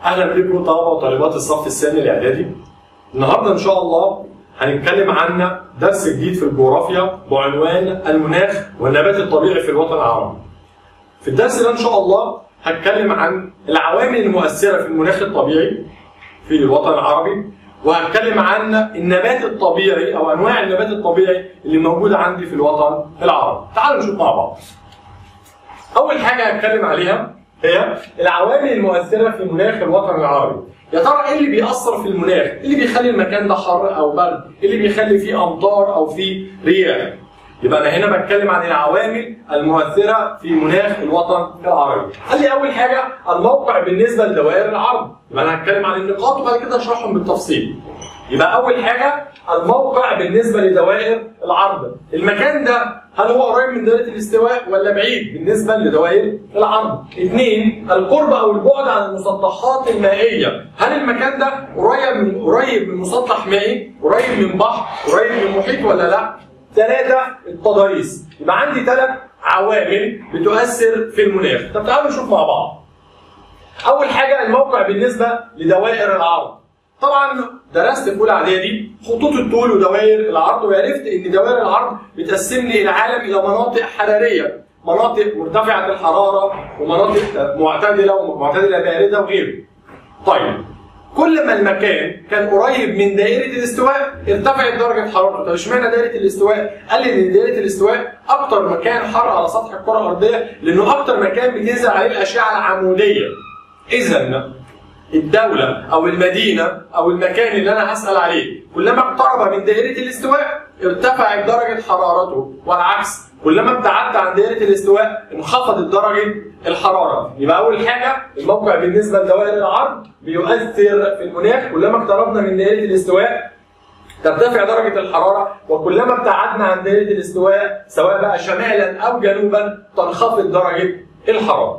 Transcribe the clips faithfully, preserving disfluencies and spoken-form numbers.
اهلا بكم طلبه وطالبات الصف الثاني الاعدادي. النهارده ان شاء الله هنتكلم عن درس جديد في الجغرافيا بعنوان المناخ والنبات الطبيعي في الوطن العربي. في الدرس ده ان شاء الله هتكلم عن العوامل المؤثره في المناخ الطبيعي في الوطن العربي، وهتكلم عن النبات الطبيعي او انواع النبات الطبيعي اللي موجوده عندي في الوطن العربي. تعالوا نشوف مع بعض. اول حاجه هتكلم عليها هي العوامل المؤثره في مناخ الوطن العربي. يا ترى ايه اللي بيأثر في المناخ؟ ايه اللي بيخلي المكان ده حر او برد؟ ايه اللي بيخلي فيه امطار او فيه رياح؟ يبقى انا هنا بتكلم عن العوامل المؤثره في مناخ الوطن العربي. قال لي اول حاجه الموقع بالنسبه لدوائر العرض. يبقى انا هتكلم عن النقاط وبعد كده اشرحهم بالتفصيل. يبقى اول حاجه الموقع بالنسبه لدوائر العرض. المكان ده هل هو قريب من دائره الاستواء ولا بعيد بالنسبه لدوائر العرض؟ اثنين القرب او البعد عن المسطحات المائيه. هل المكان ده قريب من قريب من مسطح مائي؟ قريب من بحر؟ قريب من محيط ولا لا؟ ثلاثة التضاريس. يبقى عندي ثلاث عوامل بتؤثر في المناخ. طب تعالوا نشوف مع بعض. أول حاجة الموقع بالنسبة لدوائر العرض. طبعا درست في أولى إعدادي خطوط الطول ودوائر العرض، وعرفت إن دوائر العرض بتقسم لي العالم إلى مناطق حرارية، مناطق مرتفعة الحرارة ومناطق معتدلة ومعتدلة باردة وغيره. طيب كل ما المكان كان قريب من دائرة الاستواء ارتفعت درجة حرارته. طب اشمعنى دائرة الاستواء؟ قال لي ان دائرة الاستواء أكتر مكان حر على سطح الكرة الأرضية، لأنه أكتر مكان بتنزل عليه الأشعة العمودية. إذا الدولة أو المدينة أو المكان اللي أنا هسأل عليه كلما اقترب من دائرة الاستواء ارتفعت درجة حرارته، والعكس كلما ابتعدت عن دائرة الاستواء انخفضت درجة الحرارة. يبقى أول حاجة الموقع بالنسبة لدوائر العرض بيؤثر في المناخ. كلما اقتربنا من دائرة الاستواء ترتفع درجة الحرارة، وكلما ابتعدنا عن دائرة الاستواء سواء بقى شمالا أو جنوبا تنخفض درجة الحرارة.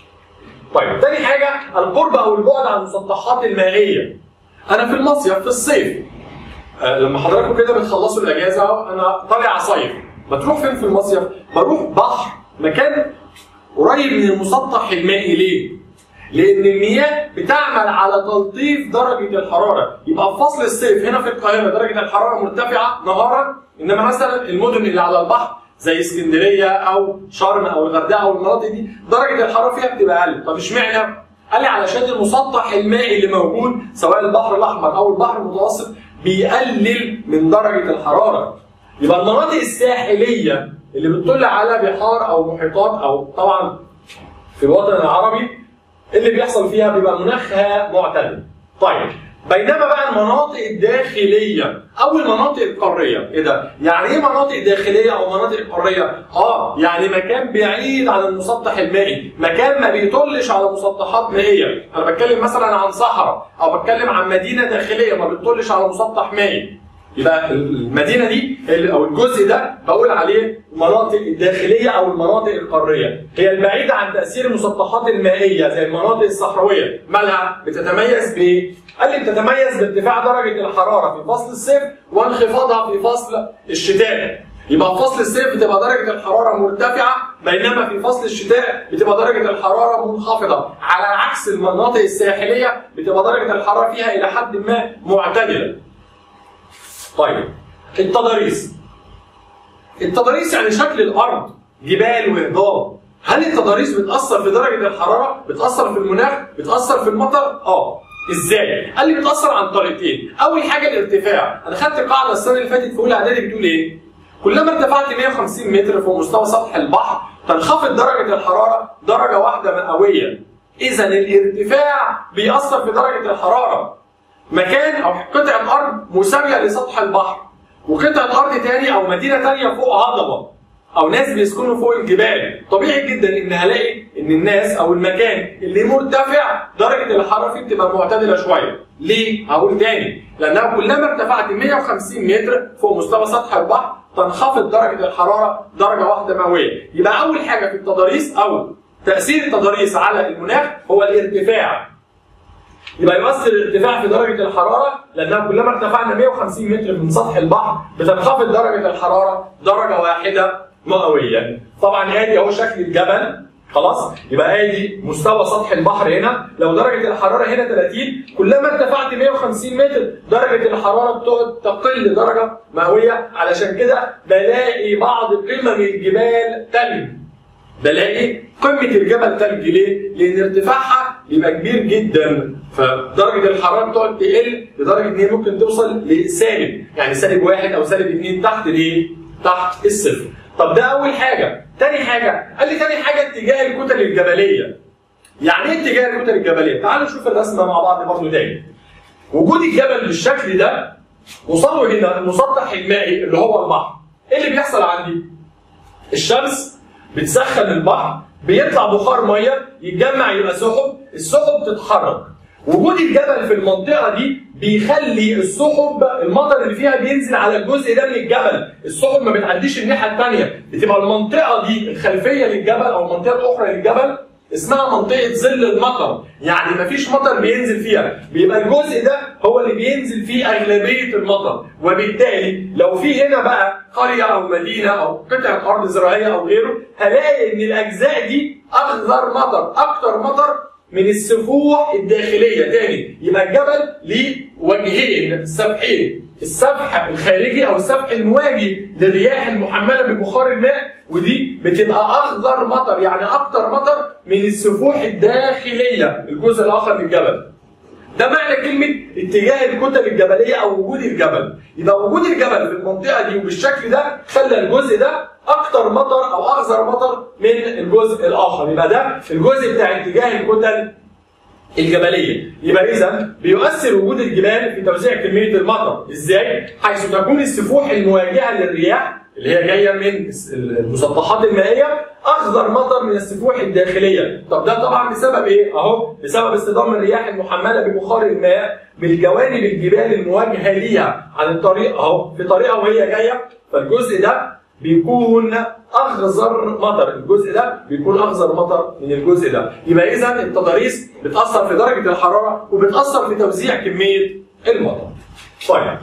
طيب تاني حاجة القرب أو البعد عن المسطحات المائية. أنا في المصيف في الصيف، أه لما حضراتكم كده بتخلصوا الأجازة أنا طالع صيف، بتروح فين في المصيف؟ بروح بحر، مكان قريب من المسطح المائي. ليه؟ لأن المياه بتعمل على تلطيف درجة الحرارة. يبقى في فصل الصيف هنا في القاهرة درجة الحرارة مرتفعة نهارا، إنما مثلا المدن اللي على البحر زي اسكندرية أو شرم أو الغردقة أو المناطق دي درجة الحرارة فيها بتبقى أقل. طب اشمعنى؟ قال لي علشان المسطح المائي اللي موجود سواء البحر الأحمر أو البحر المتوسط بيقلل من درجة الحرارة. يبقى المناطق الساحلية اللي بتطل على بحار أو محيطات أو طبعا في الوطن العربي اللي بيحصل فيها بيبقى مناخها معتدل. طيب بينما بقى المناطق الداخلية أو المناطق القارية، إيه ده؟ يعني إيه مناطق داخلية أو مناطق قارية؟ آه يعني مكان بعيد عن المسطح المائي، مكان ما بيطلش على مسطحات مائية. أنا بتكلم مثلا عن صحراء أو بتكلم عن مدينة داخلية ما بتطلش على مسطح مائي. يبقى المدينة دي أو الجزء ده بقول عليه المناطق الداخلية أو المناطق القارية، هي البعيدة عن تأثير المسطحات المائية زي المناطق الصحراوية. مالها؟ بتتميز بإيه؟ قال لي بتتميز بارتفاع درجة الحرارة في فصل الصيف وانخفاضها في فصل الشتاء. يبقى في فصل الصيف بتبقى درجة الحرارة مرتفعة، بينما في فصل الشتاء بتبقى درجة الحرارة منخفضة، على عكس المناطق الساحلية بتبقى درجة الحرارة فيها إلى حد ما معتدلة. طيب التضاريس. التضاريس يعني شكل الأرض، جبال وهضاب. هل التضاريس بتأثر في درجة الحرارة؟ بتأثر في المناخ؟ بتأثر في المطر؟ آه. إزاي؟ قال لي بتأثر عن طريقتين. أول حاجة الارتفاع. أنا خدت قاعدة السنة اللي فاتت في أولى إعدادي بتقول إيه؟ كلما ارتفعت مئة وخمسين متر فوق مستوى سطح البحر تنخفض درجة الحرارة درجة واحدة مئوية. إذا الارتفاع بيأثر في درجة الحرارة. مكان أو قطعة أرض مساوية لسطح البحر، وقطعة أرض تاني أو مدينة تانية فوق هضبة، أو ناس بيسكنوا فوق الجبال، طبيعي جدا إن هلاقي إن الناس أو المكان اللي مرتفع درجة الحرارة فيه بتبقى معتدلة شوية. ليه؟ هقول تاني، لأنها كلما ارتفعت مئة وخمسين متر فوق مستوى سطح البحر تنخفض درجة الحرارة درجة واحدة مئوية. يبقى أول حاجة في التضاريس أو تأثير التضاريس على المناخ هو الارتفاع. يبقى يؤثر الارتفاع في درجة الحرارة، لأنها كلما ارتفعنا مئة وخمسين متر من سطح البحر بتنخفض درجة الحرارة درجة واحدة مئوية. طبعا ادي اهو شكل الجبل خلاص؟ يبقى ادي مستوى سطح البحر هنا، لو درجه الحراره هنا ثلاثين، كلما ارتفعت مئة وخمسين متر درجه الحراره بتقعد تقل درجه مئويه، علشان كده بلاقي بعض قمم الجبال تلج. بلاقي قمه الجبل تلج ليه؟ لان ارتفاعها بيبقى كبير جدا، فدرجه الحراره بتقعد تقل لدرجه ان هي ممكن توصل لسالب، يعني سالب واحد او سالب اثنين تحت الايه؟ تحت الصفر. طب ده اول حاجه. تاني حاجه، قال لي تاني حاجه اتجاه الكتل الجبليه. يعني ايه اتجاه الكتل الجبليه؟ تعالوا نشوف الرسمه مع بعض برضه تاني. وجود الجبل بالشكل ده وصلوا هنا المسطح المائي اللي هو البحر. ايه اللي بيحصل عندي؟ الشمس بتسخن البحر، بيطلع بخار ميه يتجمع يبقى سحب، السحب تتحرك. وجود الجبل في المنطقه دي بيخلي السحب المطر اللي فيها بينزل على الجزء ده من الجبل، السحب ما بتعديش الناحيه الثانيه، بتبقى المنطقه دي الخلفيه للجبل او المنطقه الاخرى للجبل اسمها منطقه ظل المطر، يعني ما فيش مطر بينزل فيها، بيبقى الجزء ده هو اللي بينزل فيه اغلبيه المطر، وبالتالي لو في هنا بقى قريه او مدينه او قطعه ارض زراعيه او غيره، هلاقي ان الاجزاء دي اخضر مطر، اكتر مطر من السفوح الداخليه. تاني، يبقى الجبل ليه وجهين سفحين، السفح الخارجي او السفح المواجه للرياح المحمله ببخار الماء، ودي بتبقى اخضر مطر، يعني اكتر مطر من السفوح الداخليه الجزء الاخر للجبل. ده معنى كلمه اتجاه الكتل الجبليه او وجود الجبل. يبقى وجود الجبل في المنطقه دي وبالشكل ده خلى الجزء ده اكتر مطر او اخضر مطر من الجزء الاخر، يبقى ده الجزء بتاع اتجاه الكتل الجبليه. يبقى اذا بيؤثر وجود الجبال في توزيع كميه المطر، ازاي؟ حيث تكون السفوح المواجهه للرياح اللي هي جايه من المسطحات المائيه اخضر مطر من السفوح الداخليه. طب ده طبعا بسبب ايه؟ اهو بسبب اصطدام الرياح المحمله ببخار الماء بالجوانب الجبال المواجهه ليها عن الطريق، اهو في طريقها وهي جايه، فالجزء ده بيكون اخضر مطر، الجزء ده بيكون اخضر مطر من الجزء ده. يبقى اذا التضاريس بتاثر في درجه الحراره وبتاثر في توزيع كميه المطر. طيب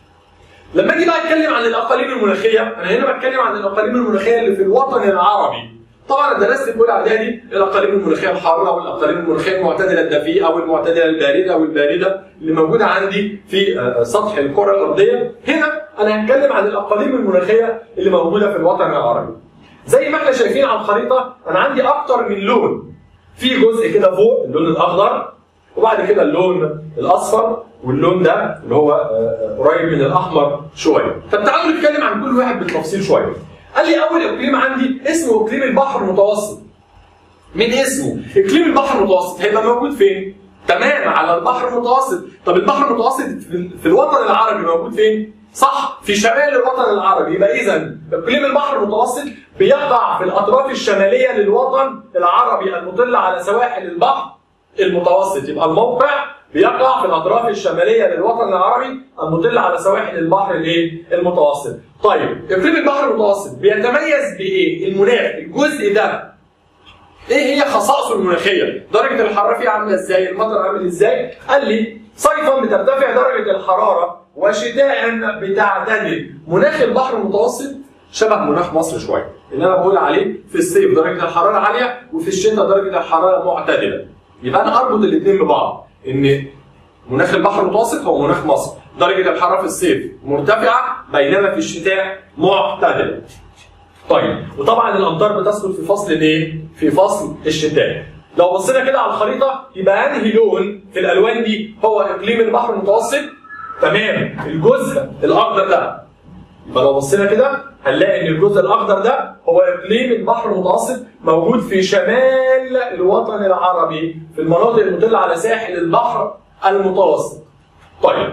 لما اجي بقى اتكلم عن الاقاليم المناخيه، انا هنا بتكلم عن الاقاليم المناخيه اللي في الوطن العربي. طبعا درست في اولى اعدادي الاقاليم المناخيه الحاره والاقاليم المناخيه المعتدله الدفيئه او المعتدله البارده او البارده اللي موجوده عندي في سطح الكره الارضيه. هنا انا هتكلم عن الاقاليم المناخيه اللي موجوده في الوطن العربي. زي ما احنا شايفين على الخريطه انا عندي اكتر من لون. في جزء كده فوق اللون الاخضر، وبعد كده اللون الاصفر، واللون ده اللي هو قريب من الاحمر شويه. طب تعالوا نتكلم عن كل واحد بالتفصيل شويه. قال لي اول اقليم عندي اسمه اقليم البحر المتوسط. من اسمه اقليم البحر المتوسط هيبقى موجود فين؟ تمام، على البحر المتوسط. طب البحر المتوسط في الوطن العربي موجود فين؟ صح، في شمال الوطن العربي. يبقى اذا اقليم البحر المتوسط بيقع في الاطراف الشماليه للوطن العربي المطله على سواحل البحر المتوسط. يبقى الموقع بيقع في الاطراف الشماليه للوطن العربي المطل على سواحل البحر الايه؟ المتوسط. طيب اقليم البحر المتوسط بيتميز بايه؟ المناخ، الجزء ده ايه هي خصائصه المناخيه؟ درجه الحراره فيه عامله ازاي؟ المطر عامل ازاي؟ قال لي صيفا بترتفع درجه الحراره وشتاء بتعتدل. مناخ البحر المتوسط شبه مناخ مصر شويه، اللي انا بقول عليه في الصيف درجه الحراره عاليه وفي الشتاء درجه الحراره معتدله. يبقى انا اربط الاثنين ببعض، ان مناخ البحر المتوسط هو مناخ مصر، درجه الحراره في الصيف مرتفعه بينما في الشتاء معتدله. طيب وطبعا الامطار بتسقط في فصل الايه؟ في فصل الشتاء. لو بصينا كده على الخريطه يبقى انهي لون في الالوان دي هو اقليم البحر المتوسط؟ تمام، الجزء الاخضر ده. يبقى لو بصينا كده هنلاقي ان الجزء الاخضر ده هو اقليم البحر المتوسط، موجود في شمال الوطن العربي في المناطق المطله على ساحل البحر المتوسط. طيب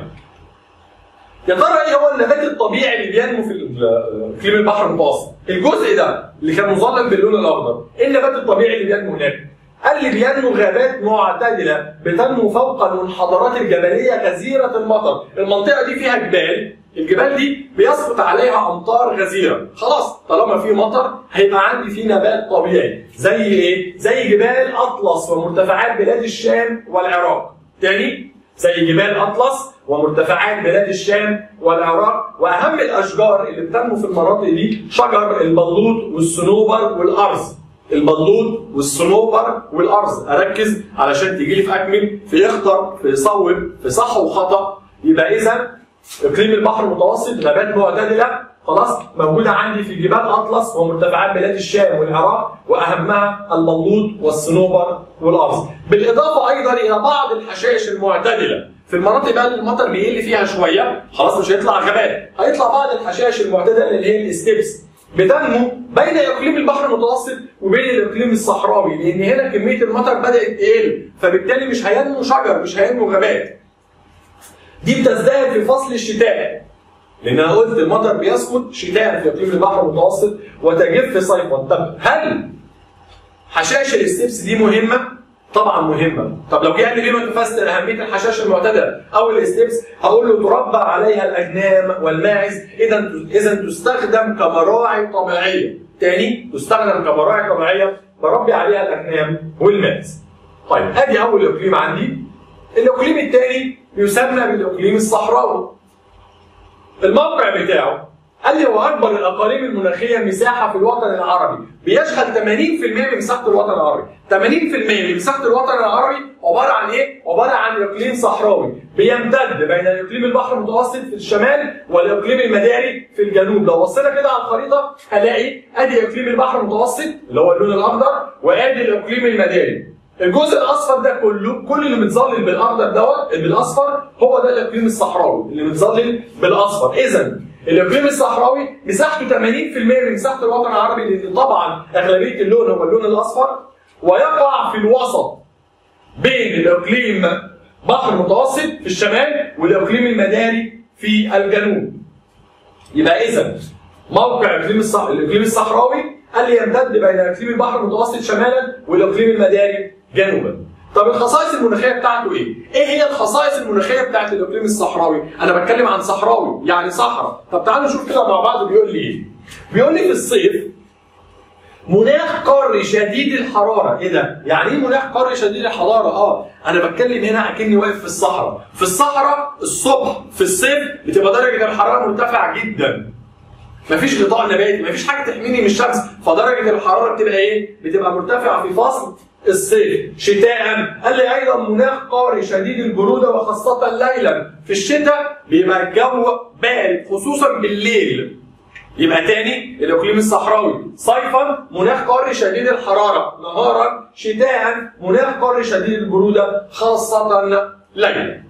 يا ترى ايه هو النبات الطبيعي اللي بينمو في اقليم البحر المتوسط؟ الجزء ده اللي كان مظلل باللون الاخضر، ايه النبات الطبيعي اللي بينمو هناك؟ قال لي بينمو غابات معتدله بتنمو فوق المنحدرات الجبليه غزيره المطر. المنطقه دي فيها جبال، الجبال دي بيسقط عليها امطار غزيره. خلاص طالما في مطر هيبقى عندي في نبات طبيعي. زي ايه؟ زي جبال اطلس ومرتفعات بلاد الشام والعراق. تاني، زي جبال اطلس ومرتفعات بلاد الشام والعراق. واهم الاشجار اللي بتنمو في المناطق دي شجر البلوط والصنوبر والارز. البلوط والصنوبر والارز. اركز علشان تيجي لي في اكمل في يخطر في يصوب في صح وخطا. يبقى اذا اقليم البحر المتوسط نبات معتدله خلاص موجوده عندي في جبال اطلس ومرتفعات بلاد الشام والعراق، واهمها البلوط والصنوبر والارز. بالاضافه ايضا الى بعض الحشائش المعتدله في المناطق بقى اللي المطر بيقل فيها شويه خلاص مش هيطلع غابات، هيطلع بعض الحشائش المعتدله اللي هي الاستبس بتنمو بين اقليم البحر المتوسط وبين الاقليم الصحراوي، لان هنا كميه المطر بدات تقل فبالتالي مش هينمو شجر مش هينمو غابات. دي بتزدهر في فصل الشتاء لان انا قلت المطر بيسقط شتاء في اقليم البحر المتوسط وتجف صيفا. طب هل حشائش الاستبس دي مهمه؟ طبعا مهمه. طب لو جه قال لي بما تفسر اهميه الحشائش المعتدله او الاستبس، هقول له تربى عليها الاغنام والماعز، اذا اذا تستخدم كمراعي طبيعيه. تاني تستخدم كمراعي طبيعيه بربي عليها الاغنام والماعز. طيب ادي اول اقليم عندي. الاقليم الثاني يسمى بالاقليم الصحراوي. الموقع بتاعه قال لي هو اكبر الاقاليم المناخيه مساحه في الوطن العربي، بيشغل ثمانين بالمئة من مساحه الوطن العربي. ثمانين بالمئة من مساحه الوطن العربي عباره عن ايه؟ عباره عن اقليم صحراوي بيمتد بين اقليم البحر المتوسط في الشمال والاقليم المداري في الجنوب. لو بصينا كده على الخريطه هلاقي ادي اقليم البحر المتوسط اللي هو اللون الاخضر وادي الاقليم المداري. الجزء الاصفر ده كله كل اللي متظلل بالاخضر دوت بالاصفر هو ده الاقليم الصحراوي اللي متظلل بالاصفر. اذا الاقليم الصحراوي مساحته ثمانين بالمئة من مساحه الوطن العربي، لان طبعا اغلبيه اللون هو اللون الاصفر، ويقع في الوسط بين الاقليم بحر متوسط في الشمال والاقليم المداري في الجنوب. يبقى اذا موقع الاقليم الصح... الاقليم الصحراوي قال لي يمتد بين اقليم البحر المتوسط شمالا والاقليم المداري جنوبا. طب الخصائص المناخيه بتاعته ايه؟ ايه هي الخصائص المناخيه بتاعت الاقليم الصحراوي؟ انا بتكلم عن صحراوي يعني صحراء. طب تعالوا نشوف كده مع بعض بيقول لي ايه؟ بيقول لي في الصيف مناخ قاري شديد الحراره. ايه ده؟ يعني ايه مناخ قاري شديد الحراره؟ اه انا بتكلم هنا اكني واقف في الصحراء. في الصحراء الصبح في الصيف بتبقى درجه الحراره مرتفعه جدا. مفيش غطاء نباتي، مفيش حاجه تحميني من الشمس، فدرجه الحراره بتبقى ايه؟ بتبقى مرتفعه في فصل الصيف. شتاء قال لي ايضا مناخ قاري شديد البروده وخاصه ليلا. في الشتاء بيبقى الجو بارد خصوصا بالليل. يبقى تاني الاقليم الصحراوي صيفا مناخ قاري شديد الحراره، نهارا شتاء مناخ قاري شديد البروده خاصه ليلا.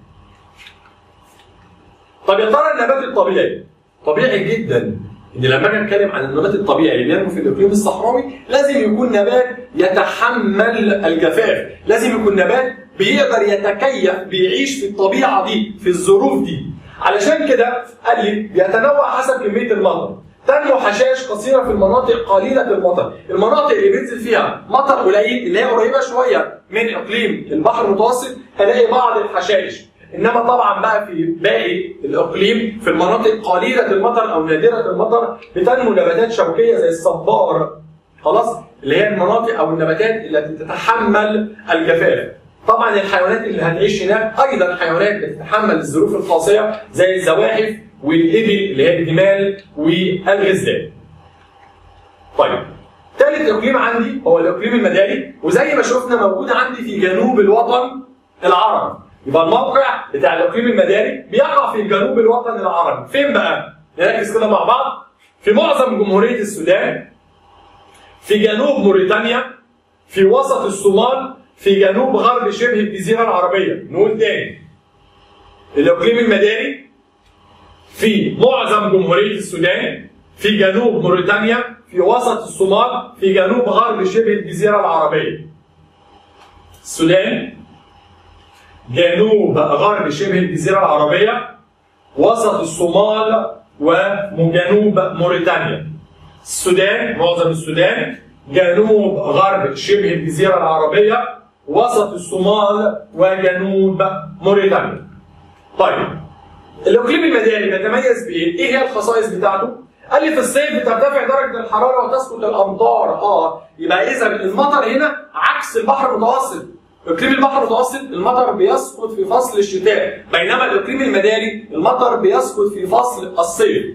طب يا ترى النبات الطبيعي طبيعي جدا ان لما اجي اتكلم عن النبات الطبيعي اللي بينمو في الاقليم الصحراوي لازم يكون نبات يتحمل الجفاف، لازم يكون نبات بيقدر يتكيف بيعيش في الطبيعه دي في الظروف دي. علشان كده قال لي بيتنوع حسب كميه المطر. تنمو حشائش قصيره في المناطق قليله المطر، المناطق اللي بينزل فيها مطر قليل اللي هي قريبه شويه من اقليم البحر المتوسط هلاقي بعض الحشائش. انما طبعا بقى في باقي الاقليم في المناطق قليله المطر او نادره المطر بتنمو نباتات شوكيه زي الصبار خلاص اللي هي المناطق او النباتات التي تتحمل الجفاف. طبعا الحيوانات اللي هتعيش هناك ايضا حيوانات بتتحمل الظروف القاسيه زي الزواحف والابل اللي هي الجمال والغزال. طيب ثالث اقليم عندي هو الاقليم المداري، وزي ما شفنا موجود عندي في جنوب الوطن العربي. يبقى الموقع بتاع الاقليم المداري بيقع في جنوب الوطن العربي. فين بقى؟ نركز كده مع بعض. في معظم جمهوريه السودان، في جنوب موريتانيا، في وسط الصومال، في جنوب غرب شبه الجزيره العربيه. نقول تاني الاقليم المداري في معظم جمهوريه السودان، في جنوب موريتانيا، في وسط الصومال، في جنوب غرب شبه الجزيره العربيه. السودان، جنوب غرب شبه الجزيرة العربية، وسط الصومال، وجنوب موريتانيا. السودان معظم السودان، جنوب غرب شبه الجزيرة العربية، وسط الصومال، وجنوب موريتانيا. طيب الإقليم المداري بيتميز بإيه؟ إيه هي الخصائص بتاعته؟ قال لي في الصيف بترتفع درجة الحرارة وتسقط الأمطار. آه يبقى إذا المطر هنا عكس البحر المتوسط. اقليم البحر المتوسط المطر بيسقط في فصل الشتاء، بينما الاقليم المداري المطر بيسقط في فصل الصيف.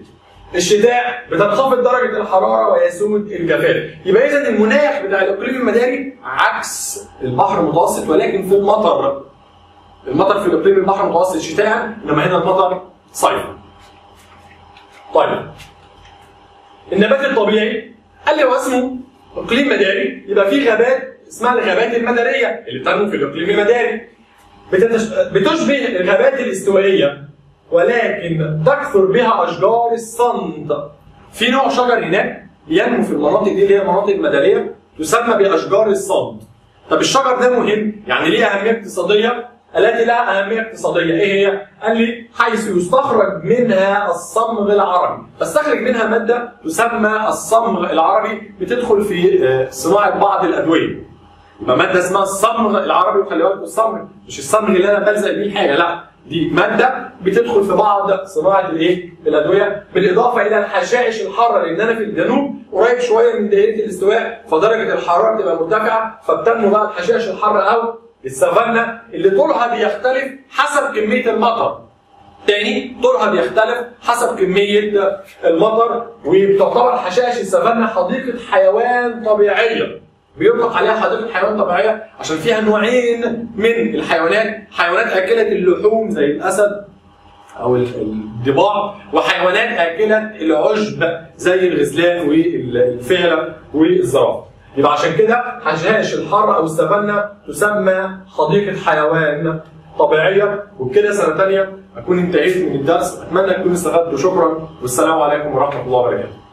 الشتاء بتنخفض درجه الحراره ويسود الجفاف. يبقى اذا المناخ بتاع الاقليم المداري عكس البحر المتوسط، ولكن في المطر. المطر في الاقليم البحر المتوسط شتاء، انما هنا المطر صيفا. طيب النبات الطبيعي قال لي هو اسمه اقليم مداري، يبقى في غابات اسمها الغابات المداريه اللي بتنمو في الاقليم المداري. بتشبه الغابات الاستوائيه ولكن تكثر بها اشجار الصند. في نوع شجر هناك ينمو في المناطق دي اللي هي المناطق المداريه تسمى باشجار الصند. طب الشجر ده مهم، يعني ليه اهميه اقتصاديه؟ التي لها اهميه اقتصاديه، ايه هي؟ قال لي حيث يستخرج منها الصمغ العربي، بستخرج منها ماده تسمى الصمغ العربي بتدخل في صناعه بعض الادويه. يبقى ماده اسمها الصمغ العربي، وخلي بالكم الصمغ مش الصمغ اللي انا بلزق بيه الحاجه، لا دي ماده بتدخل في بعض صناعه الايه؟ الادويه، بالاضافه الى الحشائش الحاره، لان انا في الجنوب قريب شويه من دائره الاستواء فدرجه الحراره بتبقى مرتفعه، فبتنمو بقى الحشائش الحاره او السافانا اللي طولها بيختلف حسب كميه المطر. تاني طولها بيختلف حسب كميه المطر، وبتعتبر حشائش السافانا حديقه حيوان طبيعيه. بيطلق عليها حديقه حيوان طبيعيه عشان فيها نوعين من الحيوانات، حيوانات اكله اللحوم زي الاسد او الضباع، وحيوانات اكله العشب زي الغزلان والفئله والزرافه. يبقى عشان كده حشائش الحر او السافانا تسمى حديقه حيوان طبيعيه. وبكده سنه ثانيه اكون انتهيت من الدرس، اتمنى تكونوا استفدتوا. شكرا والسلام عليكم ورحمه الله وبركاته.